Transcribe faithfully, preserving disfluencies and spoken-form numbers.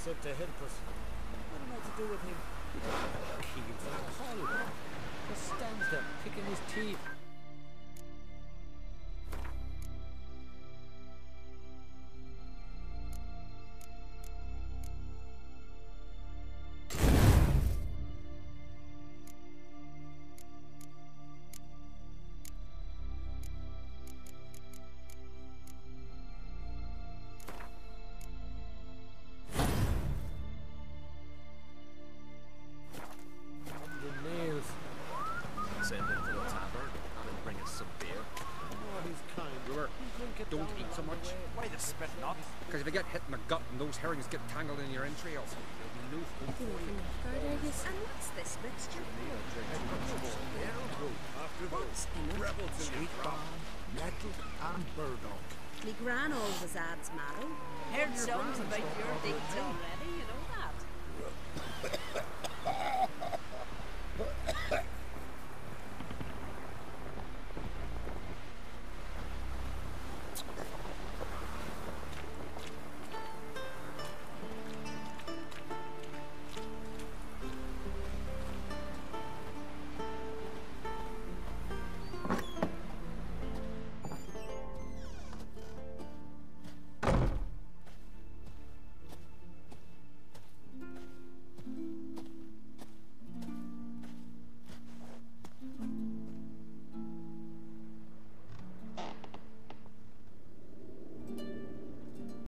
said to help us. I don't know what to do with him. He doesn't have a keel for the hull. Just stands there picking his teeth. Send him to the tavern and he'll bring us some beer. Oh, he's kind. Brewer, don't eat so much. Why the spit not? Because if you get hit in the gut and those herrings get tangled in your entrails, there'll be no food for you. And what's this mixture? What's in it? Rebel sweet bomb, nettle and burdock. Me gran always adds marrow. Heard songs about your deeds already, you know.